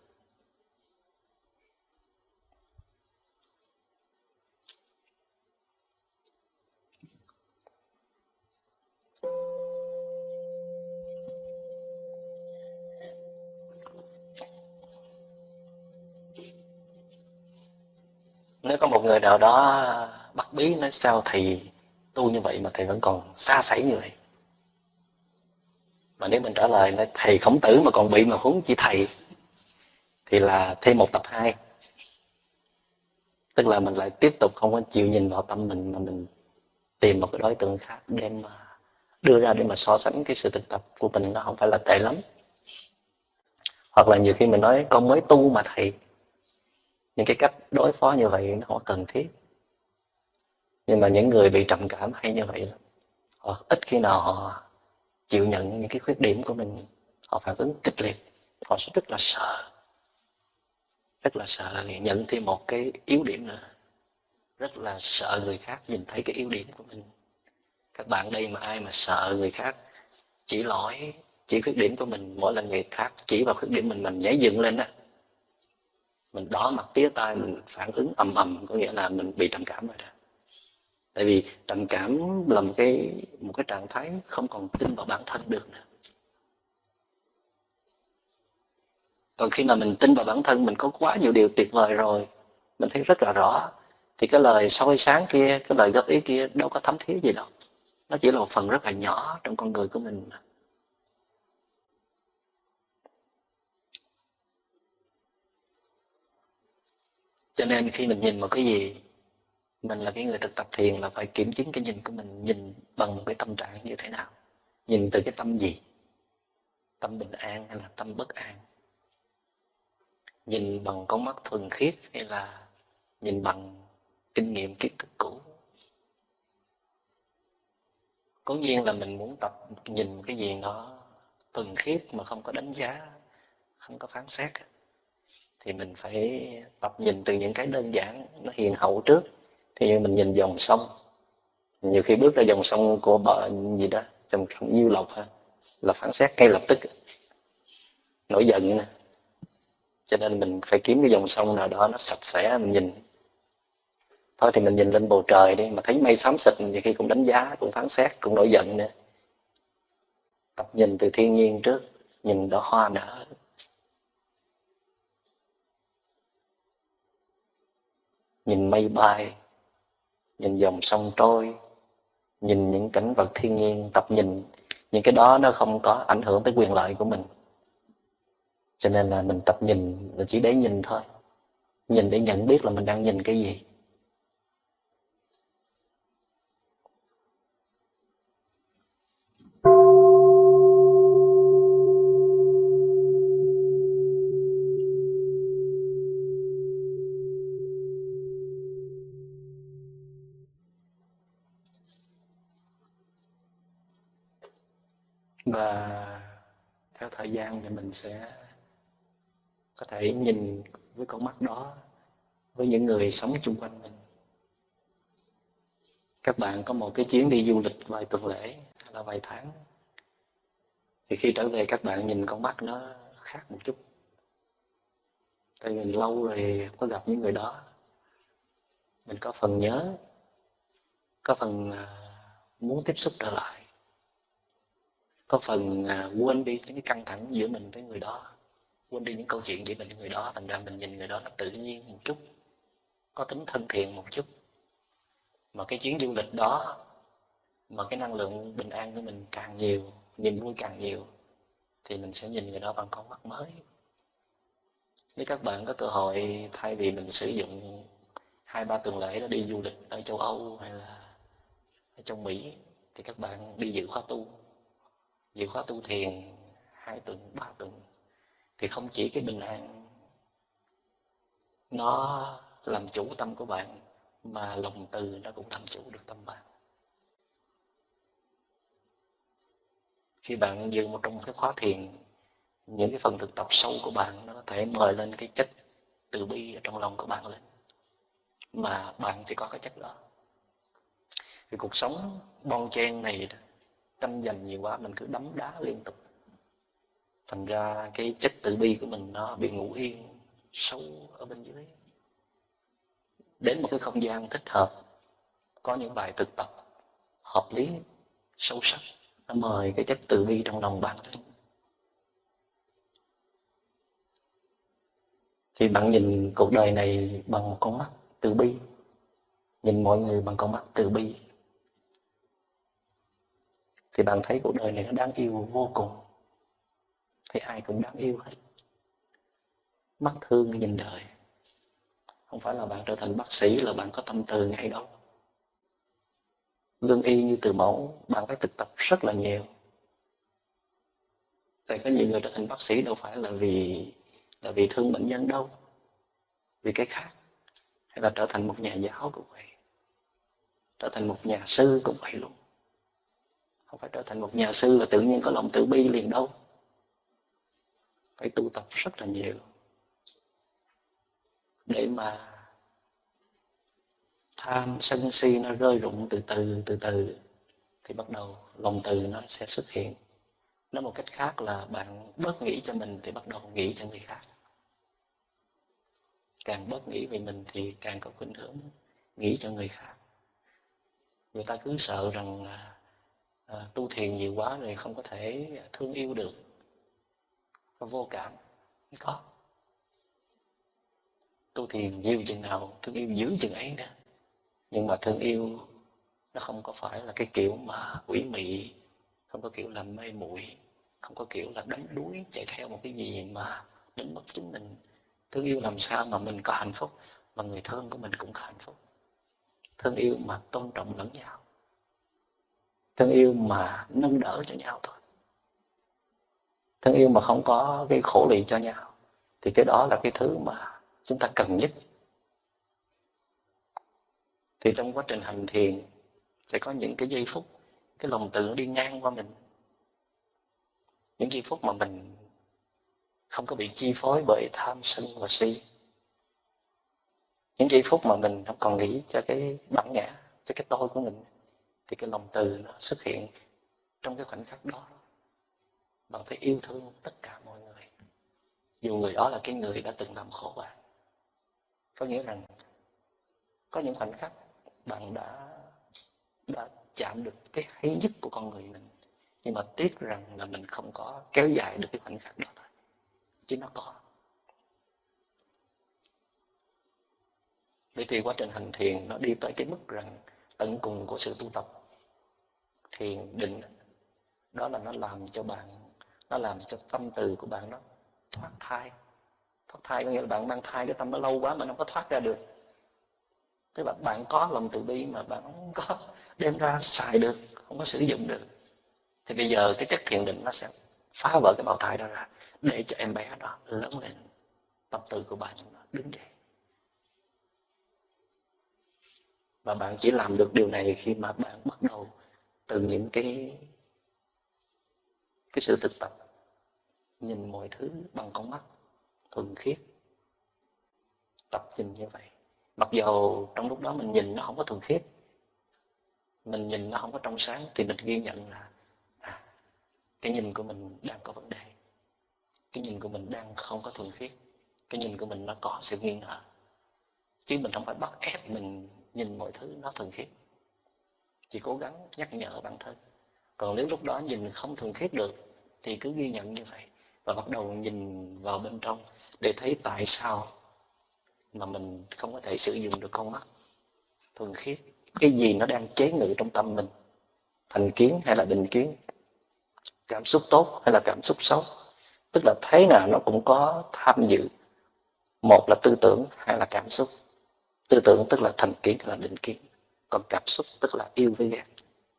Nếu có một người nào đó bắt bí nói sao thầy tu như vậy mà thầy vẫn còn xa xảy như vậy, mà nếu mình trả lời nói thầy Khổng Tử mà còn bị mà huống chi thầy, thì là thêm một tập 2. Tức là mình lại tiếp tục không có chịu nhìn vào tâm mình, mà mình tìm một cái đối tượng khác để mà đưa ra để mà so sánh cái sự thực tập của mình nó không phải là tệ lắm. Hoặc là nhiều khi mình nói con mới tu mà thầy, những cái cách đối phó như vậy nó không cần thiết. Nhưng mà những người bị trầm cảm hay như vậy lắm, họ ít khi nào họ chịu nhận những cái khuyết điểm của mình, họ phản ứng kịch liệt, họ sẽ rất là sợ nhận thêm một cái yếu điểm nữa, rất là sợ người khác nhìn thấy cái yếu điểm của mình. Các bạn đây mà ai mà sợ người khác chỉ lỗi, chỉ khuyết điểm của mình, mỗi lần người khác chỉ vào khuyết điểm mình nhảy dựng lên á, mình đỏ mặt tía tai, mình phản ứng ầm ầm, có nghĩa là mình bị trầm cảm rồi đó. Tại vì trầm cảm là một cái trạng thái không còn tin vào bản thân được nữa. Còn khi mà mình tin vào bản thân, mình có quá nhiều điều tuyệt vời rồi, mình thấy rất là rõ, thì cái lời soi sáng kia, cái lời góp ý kia đâu có thấm thía gì đâu. Nó chỉ là một phần rất là nhỏ trong con người của mình. Cho nên khi mình nhìn một cái gì, mình là cái người thực tập thiền là phải kiểm chứng cái nhìn của mình, nhìn bằng một cái tâm trạng như thế nào, nhìn từ cái tâm gì, tâm bình an hay là tâm bất an, nhìn bằng con mắt thuần khiết hay là nhìn bằng kinh nghiệm kiến thức cũ. Cố nhiên là mình muốn tập nhìn cái gì nó thuần khiết mà không có đánh giá, không có phán xét, thì mình phải tập nhìn từ những cái đơn giản, nó hiền hậu trước. Thì như mình nhìn dòng sông, nhiều khi bước ra dòng sông của bờ gì đó, dòng sông Nhiêu Lộc là phán xét ngay lập tức, nổi giận nè. Cho nên mình phải kiếm cái dòng sông nào đó nó sạch sẽ, mình nhìn. Thôi thì mình nhìn lên bầu trời đi, mà thấy mây xám xịt nhiều khi cũng đánh giá, cũng phán xét, cũng nổi giận nữa. Tập nhìn từ thiên nhiên trước, nhìn đóa hoa nở, nhìn mây bay, nhìn dòng sông trôi, nhìn những cảnh vật thiên nhiên. Tập nhìn những cái đó nó không có ảnh hưởng tới quyền lợi của mình. Cho nên là mình tập nhìn là chỉ để nhìn thôi, nhìn để nhận biết là mình đang nhìn cái gì. Và theo thời gian thì mình sẽ có thể nhìn với con mắt đó với những người sống chung quanh mình. Các bạn có một cái chuyến đi du lịch vài tuần lễ hay là vài tháng, thì khi trở về các bạn nhìn con mắt nó khác một chút. Tại vì lâu rồi có gặp những người đó, mình có phần nhớ, có phần muốn tiếp xúc trở lại, có phần quên đi những cái căng thẳng giữa mình với người đó, quên đi những câu chuyện giữa mình với người đó, thành ra mình nhìn người đó nó tự nhiên một chút, có tính thân thiện một chút. Mà cái chuyến du lịch đó, mà cái năng lượng bình an của mình càng nhiều, niềm vui càng nhiều, thì mình sẽ nhìn người đó bằng con mắt mới. Nếu các bạn có cơ hội, thay vì mình sử dụng 2-3 tuần lễ đó đi du lịch ở châu Âu hay là ở trong Mỹ, thì các bạn đi dự khóa tu thiền 2 tuần, 3 tuần, thì không chỉ cái bình an nó làm chủ tâm của bạn, mà lòng từ nó cũng làm chủ được tâm bạn. Khi bạn dừng một trong cái khóa thiền, những cái phần thực tập sâu của bạn nó có thể mời lên cái chất từ bi ở trong lòng của bạn lên, mà bạn thì có cái chất đó. Vì cuộc sống bon chen này tranh giành nhiều quá, mình cứ đấm đá liên tục, thành ra cái chất từ bi của mình nó bị ngủ yên sâu ở bên dưới. Đến một cái không gian thích hợp, có những bài thực tập hợp lý, sâu sắc, nó mời cái chất từ bi trong lòng bạn lên, thì bạn nhìn cuộc đời này bằng một con mắt từ bi, nhìn mọi người bằng con mắt từ bi, thì bạn thấy cuộc đời này nó đáng yêu vô cùng, thấy ai cũng đáng yêu hết. Mắt thương nhìn đời, không phải là bạn trở thành bác sĩ là bạn có tâm từ ngay đâu. Lương y như từ mẫu, bạn phải thực tập rất là nhiều. Tại có nhiều người trở thành bác sĩ đâu phải là vì thương bệnh nhân đâu, vì cái khác. Hay là trở thành một nhà giáo cũng vậy, trở thành một nhà sư cũng vậy luôn. Không phải trở thành một nhà sư là tự nhiên có lòng từ bi liền đâu. Phải tu tập rất là nhiều để mà tham sân si nó rơi rụng từ từ, thì bắt đầu lòng từ nó sẽ xuất hiện. Nói một cách khác là bạn bớt nghĩ cho mình thì bắt đầu nghĩ cho người khác. Càng bớt nghĩ về mình thì càng có khuynh hướng nghĩ cho người khác. Người ta cứ sợ rằng tu thiền nhiều quá rồi không có thể thương yêu được, vô cảm. Không có. Tu thiền nhiều chừng nào thương yêu dữ chừng ấy nữa. Nhưng mà thương yêu nó không có phải là cái kiểu mà quỷ mị, không có kiểu là mê muội, không có kiểu là đắm đuối chạy theo một cái gì mà đánh mất chính mình. Thương yêu làm sao mà mình có hạnh phúc mà người thân của mình cũng có hạnh phúc. Thương yêu mà tôn trọng lẫn nhau, thương yêu mà nâng đỡ cho nhau thôi, thương yêu mà không có cái khổ lụy cho nhau, thì cái đó là cái thứ mà chúng ta cần nhất. Thì trong quá trình hành thiền sẽ có những cái giây phút cái lòng từ nó đi ngang qua mình, những giây phút mà mình không có bị chi phối bởi tham sân và si, những giây phút mà mình không còn nghĩ cho cái bản ngã, cho cái tôi của mình, thì cái lòng từ nó xuất hiện. Trong cái khoảnh khắc đó bạn thấy yêu thương tất cả mọi người, dù người đó là cái người đã từng làm khổ bạn. Có nghĩa rằng có những khoảnh khắc bạn đã chạm được cái hay nhất của con người mình, nhưng mà tiếc rằng là mình không có kéo dài được cái khoảnh khắc đó thôi, chứ nó có. Vậy thì quá trình hành thiền nó đi tới cái mức rằng tận cùng của sự tu tập thiền định, đó là nó làm cho bạn, nó làm cho tâm từ của bạn nó thoát thai. Thoát thai có nghĩa là bạn mang thai cái tâm nó lâu quá mà nó không có thoát ra được. Tức là bạn có lòng từ bi mà bạn không có đem ra xài được, không có sử dụng được. Thì bây giờ cái chất thiền định nó sẽ phá vỡ cái bào thai đó ra, để cho em bé đó lớn lên, tâm từ của bạn nó đứng dậy. Và bạn chỉ làm được điều này khi mà bạn bắt đầu từ những cái sự thực tập, nhìn mọi thứ bằng con mắt thuần khiết. Tập nhìn như vậy, mặc dầu trong lúc đó mình nhìn nó không có thuần khiết, mình nhìn nó không có trong sáng thì mình ghi nhận là cái nhìn của mình đang có vấn đề, cái nhìn của mình đang không có thuần khiết, cái nhìn của mình nó có sự nghi ngờ. Chứ mình không phải bắt ép mình nhìn mọi thứ nó thuần khiết, chỉ cố gắng nhắc nhở bản thân. Còn nếu lúc đó nhìn không thuần khiết được thì cứ ghi nhận như vậy và bắt đầu nhìn vào bên trong để thấy tại sao mà mình không có thể sử dụng được con mắt thuần khiết. Cái gì nó đang chế ngự trong tâm mình, thành kiến hay là định kiến, cảm xúc tốt hay là cảm xúc xấu. Tức là thế nào nó cũng có tham dự, một là tư tưởng hay là cảm xúc. Tư tưởng tức là thành kiến hay là định kiến, còn cảm xúc tức là yêu với ghét.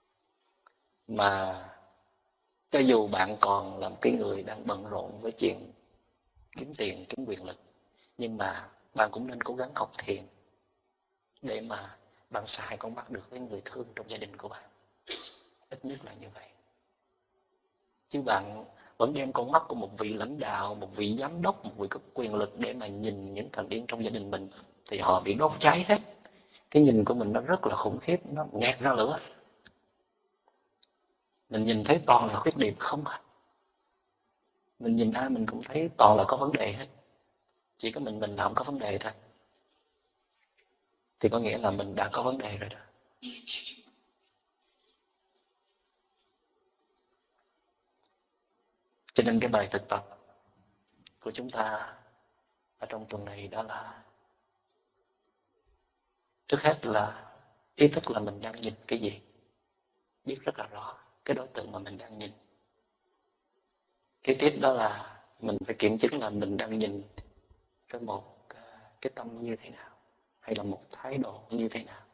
Mà cho dù bạn còn là một cái người đang bận rộn với chuyện kiếm tiền, kiếm quyền lực, nhưng mà bạn cũng nên cố gắng học thiền để mà bạn xài con mắt được với người thương trong gia đình của bạn. Ít nhất là như vậy. Chứ bạn vẫn đem con mắt của một vị lãnh đạo, một vị giám đốc, một vị có quyền lực để mà nhìn những thành viên trong gia đình mình thì họ bị đốt cháy hết. Cái nhìn của mình nó rất là khủng khiếp, nó nghẹt ra lửa. Mình nhìn thấy toàn là khuyết điểm không à. Mình nhìn ai mình cũng thấy toàn là có vấn đề hết. Chỉ có mình là không có vấn đề thôi. Thì có nghĩa là mình đã có vấn đề rồi đó. Cho nên cái bài thực tập của chúng ta ở trong tuần này đó là trước hết là ý thức là mình đang nhìn cái gì. Biết rất là rõ cái đối tượng mà mình đang nhìn. Cái tiếp đó là mình phải kiểm chứng là mình đang nhìn với một cái tâm như thế nào, hay là một thái độ như thế nào.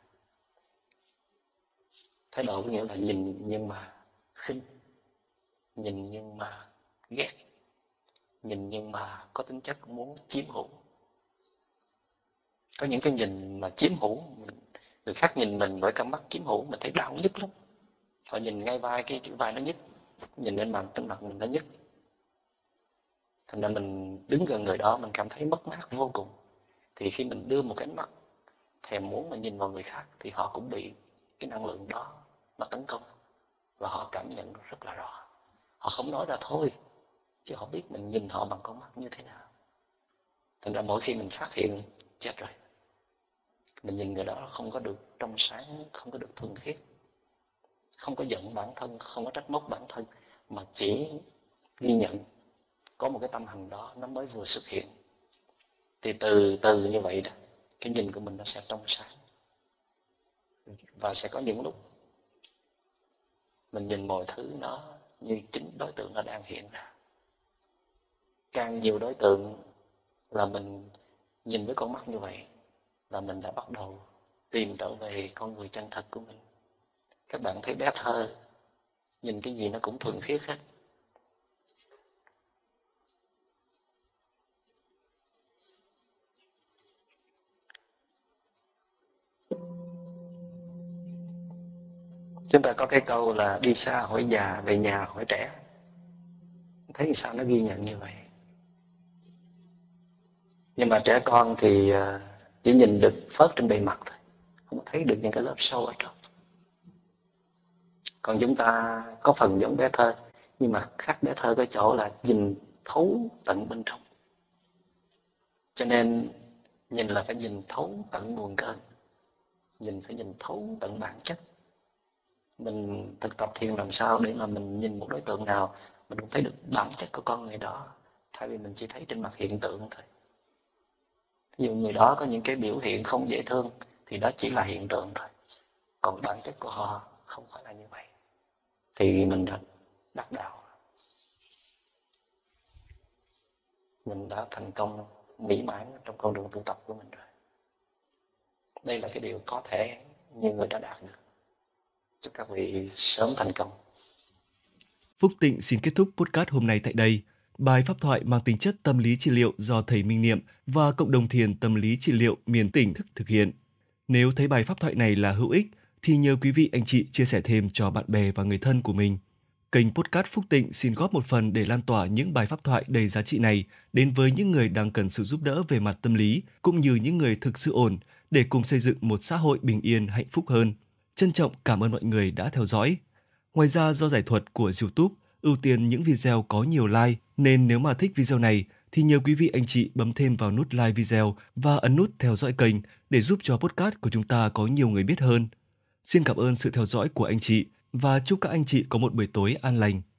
Thái độ có nghĩa là nhìn nhưng mà khinh, nhìn nhưng mà ghét, nhìn nhưng mà có tính chất muốn chiếm hữu. Có những cái nhìn mà chiếm hữu, người khác nhìn mình với cặp mắt chiếm hữu mình thấy đau nhức lắm. Họ nhìn ngay vai, cái vai nó nhức, nhìn lên mặt, cái mặt mình nó nhức. Thành ra mình đứng gần người đó mình cảm thấy mất mát vô cùng. Thì khi mình đưa một cái ánh mắt thèm muốn mà nhìn vào người khác thì họ cũng bị cái năng lượng đó mà tấn công. Và họ cảm nhận rất là rõ. Họ không nói ra thôi, chứ họ biết mình nhìn họ bằng con mắt như thế nào. Thành ra mỗi khi mình phát hiện chết rồi, mình nhìn người đó không có được trong sáng, không có được thuần khiết, không có giận bản thân, không có trách móc bản thân, mà chỉ ghi nhận có một cái tâm hành đó nó mới vừa xuất hiện. Thì từ từ như vậy đó, cái nhìn của mình nó sẽ trong sáng. Và sẽ có những lúc mình nhìn mọi thứ nó như chính đối tượng nó đang hiện ra. Càng nhiều đối tượng là mình nhìn với con mắt như vậy là mình đã bắt đầu tìm trở về con người chân thật của mình. Các bạn thấy bé thơ nhìn cái gì nó cũng thuần khiết hết. Chúng ta có cái câu là đi xa hỏi già, về nhà hỏi trẻ. Thấy sao nó ghi nhận như vậy. Nhưng mà trẻ con thì chỉ nhìn được phớt trên bề mặt thôi, không thấy được những cái lớp sâu ở trong. Còn chúng ta có phần giống bé thơ, nhưng mà khác bé thơ cái chỗ là nhìn thấu tận bên trong. Cho nên nhìn là phải nhìn thấu tận nguồn cơn, nhìn phải nhìn thấu tận bản chất. Mình thực tập thiền làm sao để mà mình nhìn một đối tượng nào mình cũng thấy được bản chất của con người đó, thay vì mình chỉ thấy trên mặt hiện tượng thôi. Ví dụ người đó có những cái biểu hiện không dễ thương thì đó chỉ là hiện tượng thôi, còn bản chất của họ không phải là như vậy. Thì mình đã đắc đạo, mình đã thành công mỹ mãn trong con đường tu tập của mình rồi. Đây là cái điều có thể nhiều người đã đạt được. Chúc các vị sớm thành công. Phúc Tịnh xin kết thúc podcast hôm nay tại đây. Bài pháp thoại mang tính chất tâm lý trị liệu do thầy Minh Niệm và cộng đồng thiền tâm lý trị liệu miền tỉnh thực hiện. Nếu thấy bài pháp thoại này là hữu ích thì nhờ quý vị anh chị chia sẻ thêm cho bạn bè và người thân của mình. Kênh podcast Phúc Tịnh xin góp một phần để lan tỏa những bài pháp thoại đầy giá trị này đến với những người đang cần sự giúp đỡ về mặt tâm lý cũng như những người thực sự ổn để cùng xây dựng một xã hội bình yên hạnh phúc hơn. Trân trọng cảm ơn mọi người đã theo dõi. Ngoài ra, do giải thuật của YouTube ưu tiên những video có nhiều like, nên nếu mà thích video này thì nhờ quý vị anh chị bấm thêm vào nút like video và ấn nút theo dõi kênh để giúp cho podcast của chúng ta có nhiều người biết hơn. Xin cảm ơn sự theo dõi của anh chị và chúc các anh chị có một buổi tối an lành.